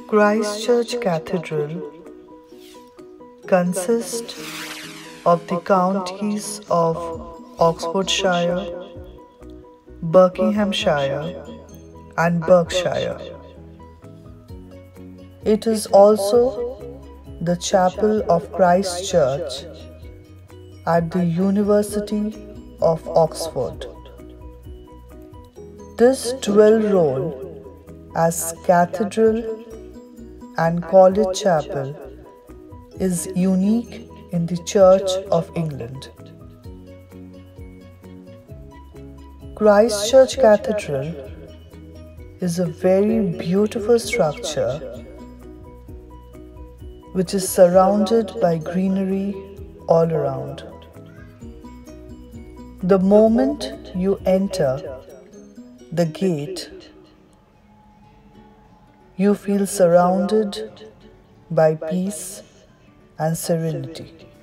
Christchurch Cathedral consists of the counties of Oxfordshire, Buckinghamshire, and Berkshire. It is also the chapel of Christ Church at the University of Oxford. This dual role as cathedral and college chapel is unique in the Church of England. Christchurch Cathedral is a very beautiful structure which is surrounded by greenery all around. The moment you enter the gate, you feel surrounded by peace and serenity.